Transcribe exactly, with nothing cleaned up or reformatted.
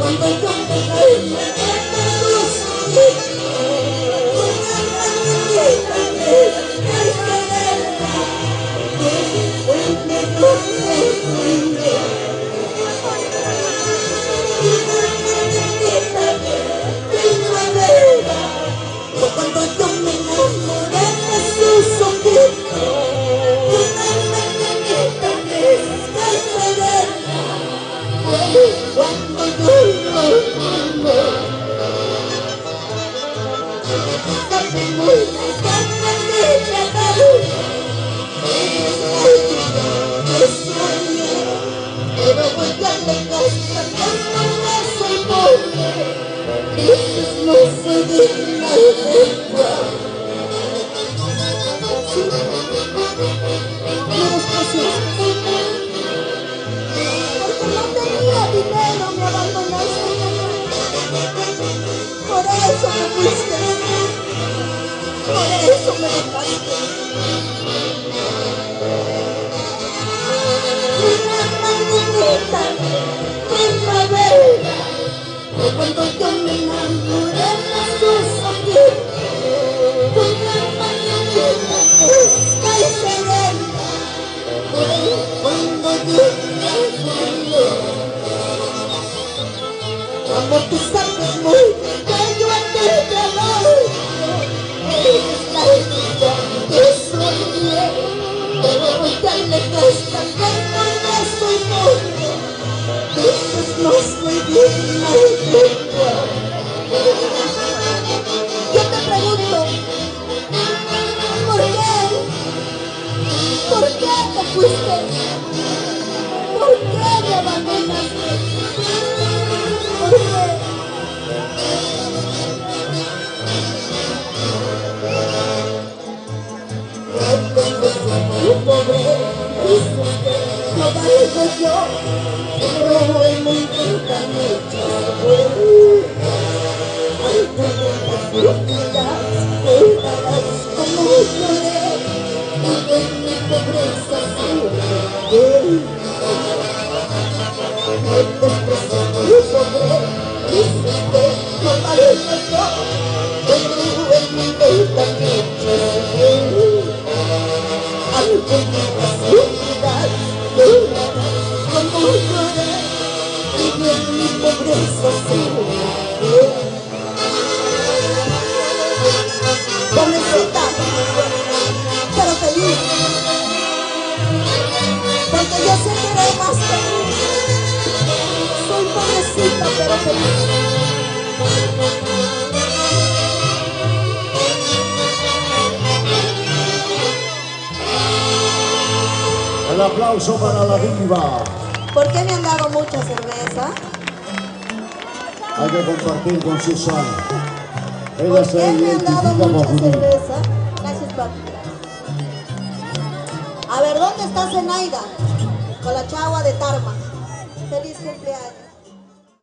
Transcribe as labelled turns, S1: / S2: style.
S1: El aplauso para la diva.
S2: ¿Por qué me han dado mucha cerveza?
S1: Hay que compartir con Susana. Ella
S2: ¿Por
S1: se
S2: qué me han dado
S1: identifica
S2: mucha
S1: como
S2: cerveza? Gracias, papi. A ver, ¿dónde está Zenaida? Con la chagua de Tarma. Feliz cumpleaños.